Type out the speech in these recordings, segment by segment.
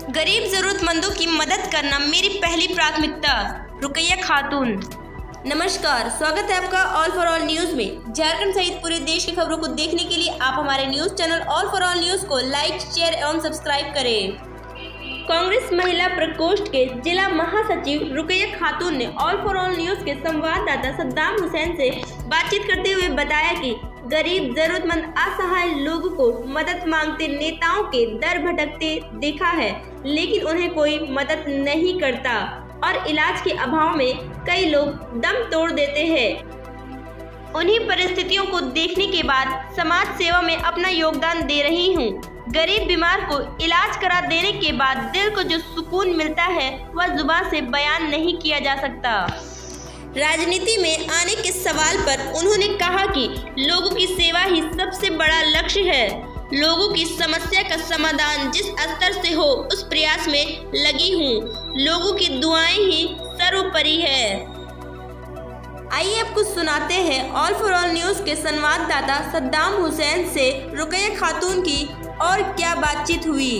गरीब जरूरतमंदों की मदद करना मेरी पहली प्राथमिकता। रुकैया खातून। नमस्कार, स्वागत है आपका ऑल फॉर ऑल न्यूज में। झारखंड सहित पूरे देश की खबरों को देखने के लिए आप हमारे news channel all for all news को लाइक, शेयर एवं सब्सक्राइब करें। कांग्रेस महिला प्रकोष्ठ के जिला महासचिव रुकैया खातून ने ऑल फॉर ऑल न्यूज के संवाददाता सद्दाम हुसैन से बातचीत करते हुए बताया कि गरीब जरूरतमंद असहाय लोगों को मदद मांगते नेताओं के दर भटकते देखा है, लेकिन उन्हें कोई मदद नहीं करता और इलाज के अभाव में कई लोग दम तोड़ देते हैं। उन्हीं परिस्थितियों को देखने के बाद समाज सेवा में अपना योगदान दे रही हूँ। गरीब बीमार को इलाज करा देने के बाद दिल को जो सुकून मिलता है वह जुबान से बयान नहीं किया जा सकता। राजनीति में आने के सवाल पर उन्होंने कहा कि लोगों की सेवा ही सबसे बड़ा लक्ष्य है। लोगों की समस्या का समाधान जिस स्तर से हो उस प्रयास में लगी हूँ। लोगों की दुआएं ही सर्वोपरि है। आइए आपको सुनाते हैं ऑल फॉर ऑल न्यूज के संवाददाता सद्दाम हुसैन से रुकैया खातून की और क्या बातचीत हुई।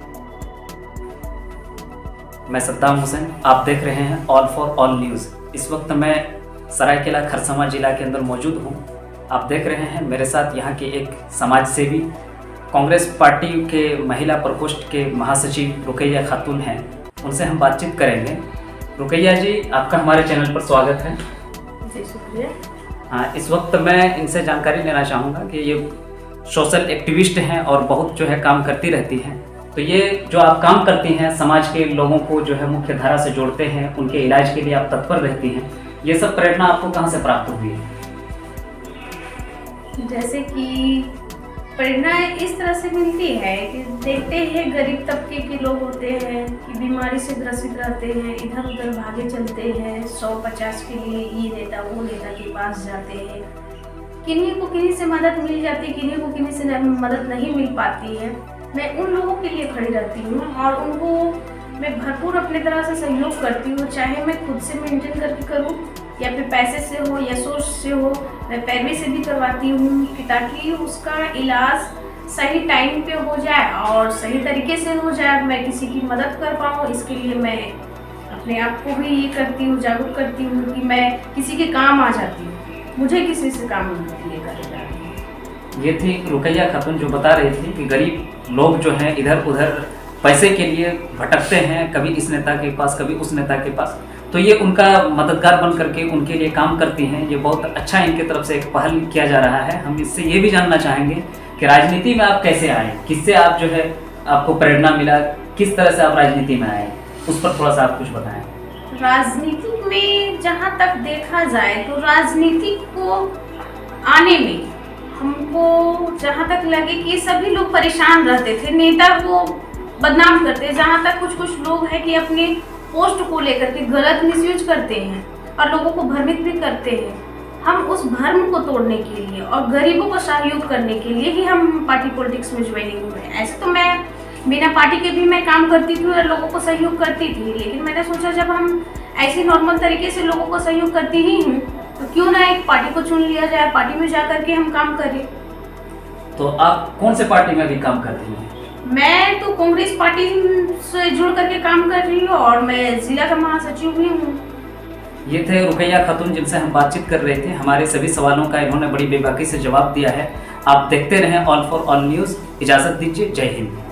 मैं सद्दाम हुसैन, आप देख रहे हैं ऑल फॉर ऑल न्यूज। इस वक्त मैं सरायकेला खरसावां जिला के अंदर मौजूद हूँ। आप देख रहे हैं मेरे साथ यहाँ के एक समाज सेवी कांग्रेस पार्टी के महिला प्रकोष्ठ के महासचिव रुकैया खातून हैं। उनसे हम बातचीत करेंगे। रुकैया जी, आपका हमारे चैनल पर स्वागत है। जी शुक्रिया। हाँ, इस वक्त मैं इनसे जानकारी लेना चाहूँगा कि ये सोशल एक्टिविस्ट हैं और बहुत जो है काम करती रहती हैं। तो ये जो आप काम करती हैं, समाज के लोगों को जो है मुख्य धारा से जोड़ते हैं, उनके इलाज के लिए आप तत्पर रहती हैं। ये सब प्रेरणा आपको कहाँ से प्राप्त हुई है? जैसे कि प्रेरणा इस तरह से मिलती है कि देखते हैं गरीब तबके के लोग होते हैं कि बीमारी से ग्रसित रहते हैं, इधर उधर भागे चलते हैं, 100-50 के लिए ये नेता वो नेता के पास जाते हैं। किन्हीं को किन्हीं से मदद मिल जाती है, किन्हीं को किन्हीं से मदद नहीं मिल पाती है। मैं उन लोगों के लिए खड़ी रहती हूँ और उनको मैं भरपूर अपने तरह से सहयोग करती हूँ, चाहे मैं खुद से मेंटेन करके करूँ या फिर पैसे से हो या सोच से हो। मैं पैरवी से भी करवाती हूँ कि ताकि उसका इलाज सही टाइम पे हो जाए और सही तरीके से हो जाए, मैं किसी की मदद कर पाऊँ। इसके लिए मैं अपने आप को भी ये करती हूँ, जागरूक करती हूँ कि मैं किसी के काम आ जाती हूँ, मुझे किसी से काम नहीं करेगा। ये थी रुकैया खातून जो बता रही थी कि गरीब लोग जो हैं इधर उधर पैसे के लिए भटकते हैं, कभी इस नेता के पास कभी उस नेता के पास, तो ये उनका मददगार बन करके उनके लिए काम करती हैं। ये बहुत अच्छा इनके तरफ से एक पहल किया जा रहा है। हम इससे ये भी जानना चाहेंगे कि राजनीति में आप कैसे आए, किससे आप जो है आपको प्रेरणा मिला, किस तरह से आप राजनीति में आए, उस पर थोड़ा सा आप कुछ बताएं। राजनीति में जहाँ तक देखा जाए तो राजनीति को आने में हमको जहाँ तक लगे कि सभी लोग परेशान रहते थे, नेता को बदनाम करते। जहाँ तक कुछ लोग हैं कि अपने पोस्ट को लेकर के गलत मिसयूज करते हैं और लोगों को भ्रमित भी करते हैं। हम उस भ्रम को तोड़ने के लिए और गरीबों को सहयोग करने के लिए ही हम पार्टी पॉलिटिक्स में ज्वाइनिंग हुए। ऐसे तो मैं बिना पार्टी के भी मैं काम करती थी और लोगों को सहयोग करती थी, लेकिन मैंने सोचा जब हम ऐसे नॉर्मल तरीके से लोगों को सहयोग करती ही हूँ तो क्यों ना एक पार्टी को चुन लिया जाए, पार्टी में जा करके हम काम करें। तो आप कौन से पार्टी में भी काम करती हैं? मैं तो कांग्रेस पार्टी से जुड़ करके काम कर रही हूँ और मैं जिला का महासचिव भी हूँ। ये थे रुकैया खातून जिनसे हम बातचीत कर रहे थे। हमारे सभी सवालों का इन्होंने बड़ी बेबाकी से जवाब दिया है। आप देखते रहें ऑल फॉर ऑल न्यूज़। इजाज़त दीजिए। जय हिंद।